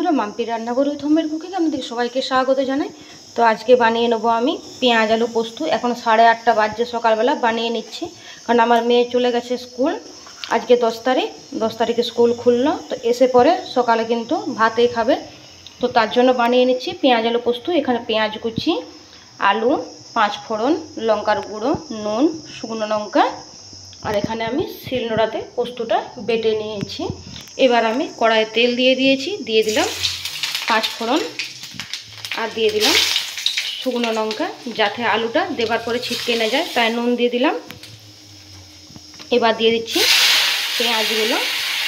বন্ধুরা, মাম্পি রান্নাঘর উইথ হোমের কুকিং আপনাদের সবাইকে স্বাগত জানাই। তো আজকে বানিয়ে নেবো আমি পেঁয়াজ আলু পোস্ত। এখন 8:30 বাজছে, সকালবেলা বানিয়ে নিচ্ছি, কারণ আমার মেয়ে চলে গেছে স্কুল। আজকে 10 তারিখে স্কুল খুললো, তো এসে পরে সকালে কিন্তু ভাতেই খাবে, তো তার জন্য বানিয়ে নিচ্ছি পেঁয়াজ আলু পোস্ত। এখানে পেঁয়াজ কুচি, আলু, 5 ফোড়ন, লঙ্কার গুঁড়ো, নুন, শুকনো লঙ্কা, আর এখানে আমি শিলনোড়াতে পোস্তটা বেটে নিয়েছি। এবার আমি কড়াইয়ে তেল দিয়ে দিয়েছি, দিয়ে দিলাম 5 ফোড়ন আর দিয়ে দিলাম শুকনো লঙ্কা, যাতে আলুটা দেবার পরে ছিটকে না যায়, তাই নুন দিয়ে দিলাম। এবার দিয়ে দিচ্ছি পেঁয়াজগুলো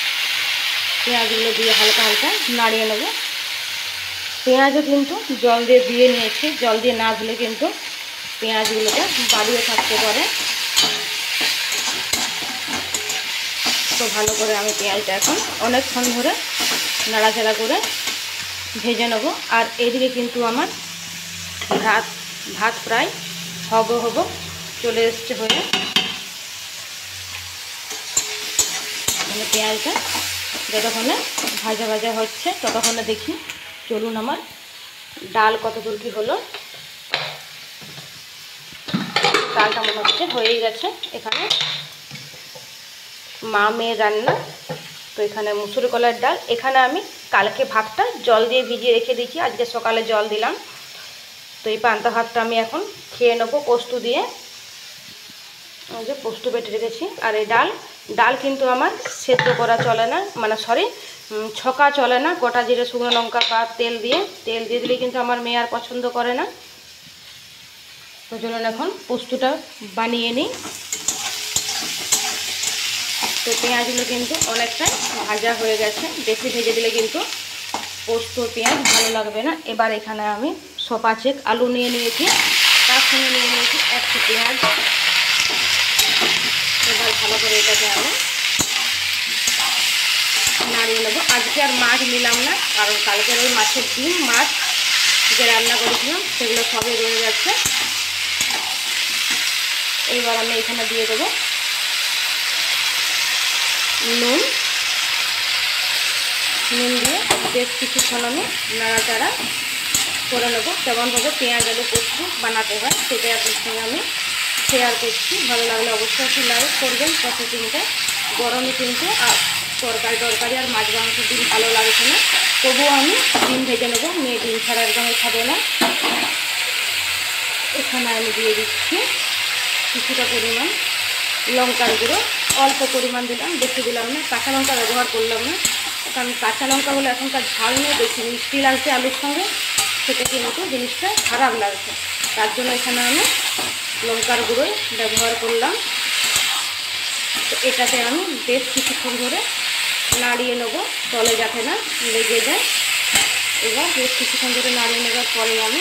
দিয়ে হালকা হালকা নাড়িয়ে নেব। পেঁয়াজও কিন্তু জল দিয়ে নিয়েছি, জল দিয়ে না ধুলে কিন্তু পেঁয়াজগুলোকে বাড়িয়ে থাকতে পারে। তো ভালো করে আমি পেঁয়াজটা এখন অনেকক্ষণ ধরে নাড়াচাড়া করে ভেজে নেব। আর এদিকে কিন্তু আমার ভাত প্রায় হব চলে এসছে হয়ে। মানে পেঁয়াজটা যতক্ষণে ভাজা ভাজা হচ্ছে ততক্ষণে দেখি, চলুন আমার ডাল কত দূর কী হলো। ডালটা মনে হচ্ছে হয়েই গেছে। এখানে মা মেয়ের রান্না, তো এখানে মুসুর কলার ডাল। এখানে আমি কালকে ভাতটা জল দিয়ে ভিজিয়ে রেখে দিয়েছি, আজকে সকালে জল দিলাম। তো এই পান্তা ভাতটা আমি এখন খেয়ে নেবো পোস্ত দিয়ে। ওই যে পোস্ত বেটে রেখেছি। আর এই ডাল কিন্তু আমার সেদ্ধ করা চলে না, মানে ছকা চলে না। গোটা জিরে শুকনো লঙ্কা বা তেল দিয়ে দিলে কিন্তু আমার মেয়ে আর পছন্দ করে না। তো চলুন এখন পোস্তটা বানিয়ে নিই। তো পেঁয়াজগুলো কিন্তু অনেকটাই ভাজা হয়ে গেছে, বেশি ভেজে দিলে কিন্তু পোস্ত পেঁয়াজ ভালো লাগবে না। এবার এখানে আমি 5 আলু নিয়ে নিয়েছি, তার সঙ্গে নিয়ে নিয়েছি 1 পেঁয়াজ। এবার ভালো করে এটাকে আমি নাড়িয়ে নেবো। আজকে আর মাছ নিলাম না, কারণ কালকের ওই মাছের ডিম মাছ যে রান্না করেছিলাম সেগুলো সবই রয়ে গেছে। এইবার আমি এখানে দিয়ে দেবো নুন দিয়ে বেশ কিছুক্ষণ আমি নাড়াচাড়া করে নেবো। কেমনভাবে পেঁয়াজ আলু পোস্ত বানাতে হয় সেটাই আপনার সঙ্গে আমি শেয়ার করছি। ভালো লাগলে অবশ্যই একটু লাইক করবেন। প্রতিদিনটা গরমে কিন্তু তরকারি আর মাছ মাংস ডিম ভালো লাগছে না, তবুও আমি ডিম ভেজে নেবো। মেয়ে ডিম ছাড়া একদমই খাবে না। এখানে আমি দিয়ে দিচ্ছি কিছুটা পরিমাণ লঙ্কার গুঁড়ো, অল্প পরিমাণ দিলাম, বেশি দিলাম না। কাঁচা লঙ্কা ব্যবহার করলাম না, কারণ কাঁচা লঙ্কা হলে এখনকার ঝাল নিয়ে বেশি মিষ্টি লাগছে আলুর সঙ্গে, সেটা কিন্তু জিনিসটা খারাপ লাগছে। তার জন্য এখানে আমি লঙ্কার গুঁড়োই ব্যবহার করলাম। তো এটাতে আমি বেশ কিছুক্ষণ ধরে নাড়িয়ে নেবো, তলে যাতে না লেগে যায়। এবার বেশ কিছুক্ষণ ধরে নাড়িয়ে নেওয়ার পরে আমি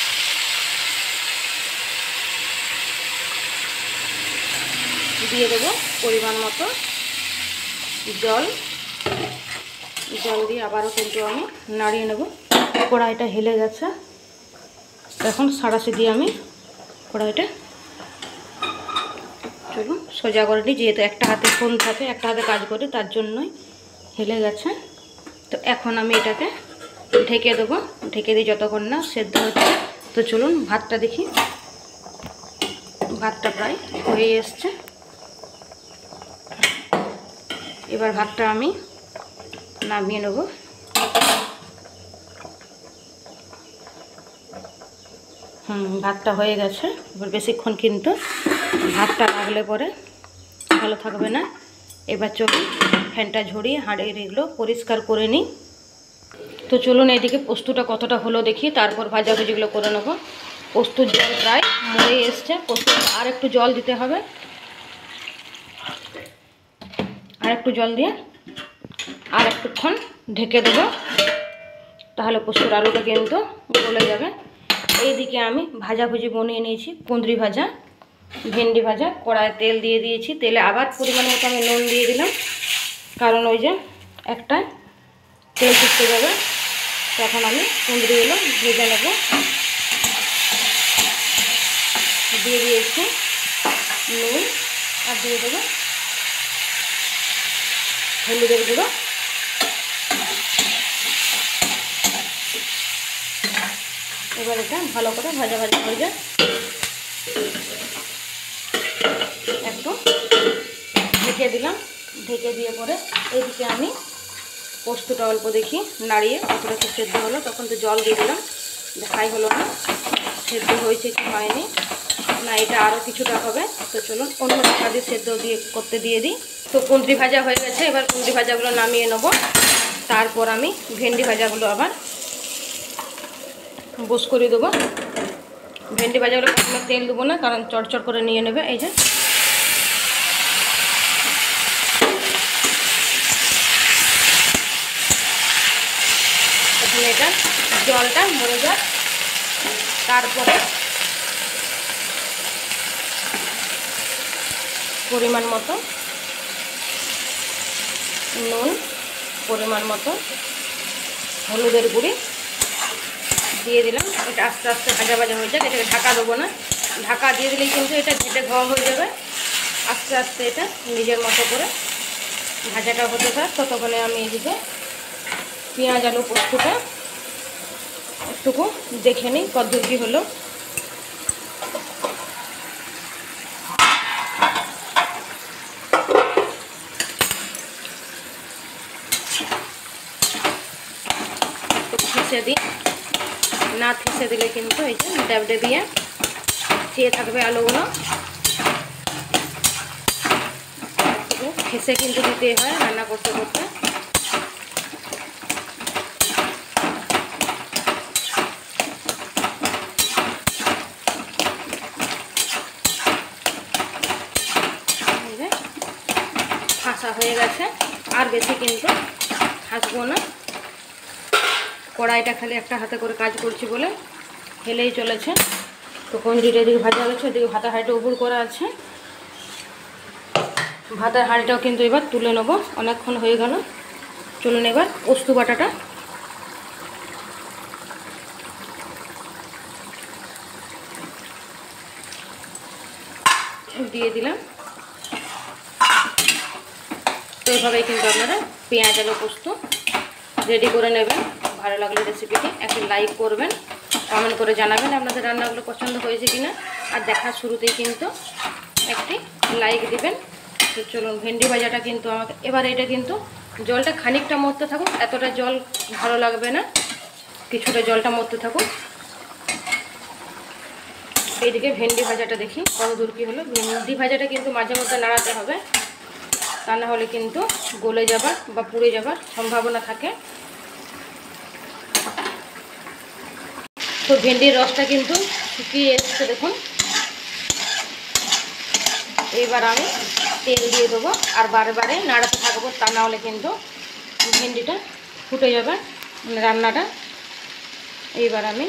দিয়ে দেবো পরিমাণ মতো জল দিয়ে আবারও কিন্তু আমি নাড়িয়ে নেব। কড়াইটা হেলে গেছে, এখন সাঁড়াশি দিয়ে আমি কড়াইটা চলুন সোজা করে নিই, যেহেতু একটা হাতে ফোন থাকে একটা হাতে কাজ করি, তার জন্যই হেলে গেছে। তো এখন আমি এটাকে ঢেকে দেবো, ঢেকে দিই যতক্ষণ না সেদ্ধ হচ্ছে। তো চলুন ভাতটা দেখি। ভাতটা প্রায় হয়ে এসছে। এবার ভাতটা আমি নামিয়ে নেব। ভাতটা হয়ে গেছে। এবার বেশিক্ষণ কিন্তু ভাতটা লাগলে পরে ভালো থাকবে না। এবার চলুন ফ্যানটা ঝরিয়ে হাঁড়ির এগুলো পরিষ্কার করে নিই। তো চলুন এদিকে পোস্তটা কতটা হলো দেখি, তারপর ভাজাভুজিগুলো করে নেব। পোস্তর জল প্রায় মরে এসছে, পোস্ত আর একটু জল দিতে হবে। আর একটু জল দিয়ে আর একটুক্ষণ ঢেকে দেবো, তাহলে পোস্তর আলুটা কিন্তু গলে যাবে। এইদিকে আমি ভাজাভুজি বনিয়ে নিয়েছি, কুঁদরি ভাজা, ভেন্ডি ভাজা। কড়াইয়ে তেল দিয়ে দিয়েছি, তেলে আবার পরিমাণ মতো আমি নুন দিয়ে দিলাম, কারণ ওই যে একটা তেল ছুটতে যাবে। তখন আমি কুঁদরিগুলো ভেজে নেব। দিয়ে দিয়েছি নুন আর দিয়ে দেবো হলুদের গুঁড়ো। এবার এটা ভালো করে ভাজা ভাজা হয়ে যায়। একটু ঢেকে দিলাম, ঢেকে দিয়ে পরে এইদিকে আমি পোস্তটা অল্প দেখি নাড়িয়ে কতটা কি সেদ্ধ হলো, তখন তো জল দিয়ে দিলাম, দেখাই হলো না সেদ্ধ হয়েছে কি হয়নি। না, এটা আরও কিছুটা হবে। তো চলুন অন্য ঢাকা দিয়ে সেদ্ধ করতে দিয়ে দিই। তো কুঁদরি ভাজা হয়ে গেছে, এবার কুঁদরি ভাজাগুলো নামিয়ে নেব। তারপর আমি ভেন্ডি ভাজাগুলো আবার বস করে দেবো। ভেন্ডি ভাজাগুলো প্রথমে তেল দেবো না, কারণ চড়চড় করে নিয়ে নেবে। এই যে প্রথমে এটা জলটা মরে যাক, তারপরে পরিমাণ মতো নুন, পরিমাণ মতো হলুদের গুঁড়ি দিয়ে দিলাম। এটা আস্তে আস্তে ভাজা ভাজা হয়ে যাক, এটাকে ঢাকা দেবো না। ঢাকা দিয়ে দিলেই কিন্তু এটা ঘেটে ঘোয়া হয়ে যাবে। আস্তে আস্তে এটা নিজের মতো করে ভাজাটা হতে থাক। ততক্ষণে আমি এদিকে পেঁয়াজ আলু পোস্তটা একটুকু দেখে নিই কদ্দূর কী হলো। থেসে দিই, না থেসে দিলে কিন্তু এই যে ডেবডে দিয়ে চেয়ে থাকবে আলুগুলো। থেসে কিন্তু দিতে হয় রান্না করতে করতে। হাসা হয়ে গেছে, আর বেশি কিন্তু হাসবো না। কড়াইটা খালি একটা হাতে করে কাজ করছি বলে হেলেই চলেছে। তো কুঁদরিটা এদিকে ভাজা গেছে, এদিকে ভাতের হাঁড়িটা উবুড় করা আছে। ভাতের হাঁড়িটাও কিন্তু এবার তুলে নেব, অনেকক্ষণ হয়ে গেল। চলুন এবার পোস্ত বাটাটা দিয়ে দিলাম। তো এইভাবেই কিন্তু আপনারা পেঁয়াজ আলু পোস্ত রেডি করে নেবেন। ভালো লাগলে রেসিপিটি একটি লাইক করবেন, কমেন্ট করে জানাবেন আপনাদের রান্নাগুলো পছন্দ হয়েছে কিনা, আর দেখার শুরুতেই কিন্তু একটি লাইক দিবেন। তো চলুন ভেন্ডি ভাজাটা কিন্তু আমাকে এবার এটা কিন্তু জলটা খানিকটা মরতে থাকুক, এতটা জল ভালো লাগবে না, কিছুটা জলটা মরতে থাকুক। এইদিকে ভেন্ডি ভাজাটা দেখি কত দূর কী হলো। ভেন্ডি ভাজাটা কিন্তু মাঝে মধ্যে নাড়াতে হবে, তা না হলে কিন্তু গলে যাবার বা পুড়ে যাবার সম্ভাবনা থাকে। তো ভেন্ডির রসটা কিন্তু শুকিয়ে এসছে দেখুন। এইবার আমি তেল দিয়ে দেবো আর বারে বারে নাড়াতে থাকবো, তা না হলে কিন্তু ভেন্ডিটা ফুটে যাবে রান্নাটা। এইবার আমি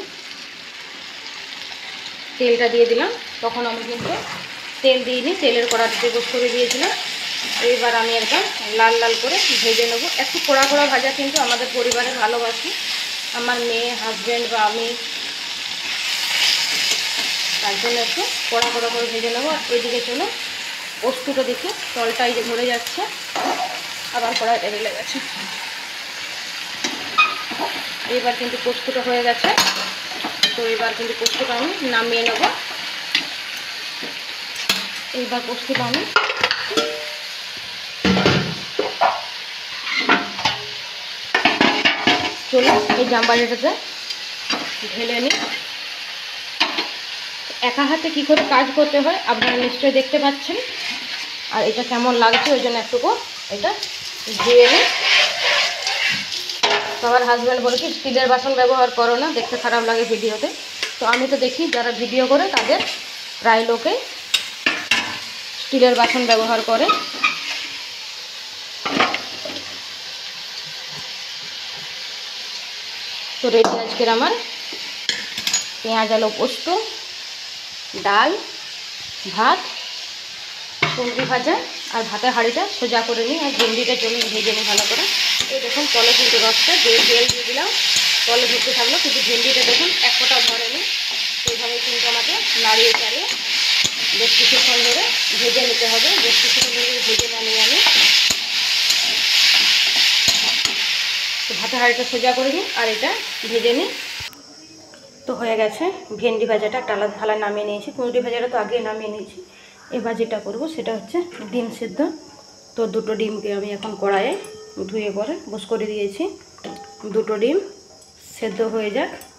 তেলটা দিয়ে দিলাম, তখন আমি কিন্তু তেল দিইনি, তেলের কড়াতে গোস করে দিয়েছিলাম। এইবার আমি একদম লাল লাল করে ভেজে নেব। একটু কড়া কড়া ভাজা কিন্তু আমাদের পরিবারে ভালোবাসি, আমার মেয়ে, হাজব্যান্ড বা আমি, তার জন্য একটু কড়া কড়া করে ভেজে নেবো। আর ওইদিকে চলো পোস্তটা দেখি, তলটাই যে ধরে যাচ্ছে, আবার কড়াইটা ঢেলে গেছে। এবার কিন্তু পোস্তটা হয়ে গেছে। তো এবার কিন্তু পোস্তটা আমি নামিয়ে নেব। এইবার পোস্তটা আমি চলো এই জামবাজাটাতে ঢেলে নিই। একা হাতে কী করে কাজ করতে হয় আপনারা নিশ্চয়ই দেখতে পাচ্ছেন, আর এটা কেমন লাগছে ওই জন্য একটুকু এটা ধুয়ে নিই। তো আমার হাজব্যান্ড বলে কি স্টিলের বাসন ব্যবহার করো না, দেখতে খারাপ লাগে ভিডিওতে। তো আমি তো দেখি যারা ভিডিও করে তাদের প্রায় লোকেই স্টিলের বাসন ব্যবহার করে। তো রেডি আজকের আমার পেঁয়াজ আলু পোস্ত, ডাল, ভাত, কুঁদরি ভাজা, আর ভাতের হাঁড়িটা সোজা করে নিই, আর ভেন্ডিটা চলুন ভেজে নিই ভালো করে। এই দেখুন তলে কিন্তু রসটা দিয়ে তেল দিয়ে দিলাম, তলে ধরতে থাকলো, কিন্তু ভেন্ডিটা দেখুন এক ফোঁটা ধরেনি। সেইভাবে কিন্তু আমাকে নাড়িয়ে চাড়িয়ে বেশ কিছুক্ষণ ধরে ভেজে নিতে হবে। বেশ কিছুক্ষণ ধরে ভেজে না নিয়ে আমি তো ভাতের হাঁড়িটা সোজা করে নিই আর এটা ভেজে নিই। তো হয়ে গেছে ভেন্ডি ভাজাটা একটা আলাদা থালায় নামিয়ে নিয়েছি। কুঁদরি ভাজাটা তো আগে নামিয়ে নিয়েছি। এবার যেটা করব সেটা হচ্ছে ডিম সিদ্ধ। তো দুটো ডিমকে আমি এখন কড়াইয়ে ধুয়ে পরে বস করে দিয়েছি। দুটো ডিম সেদ্ধ হয়ে যাক।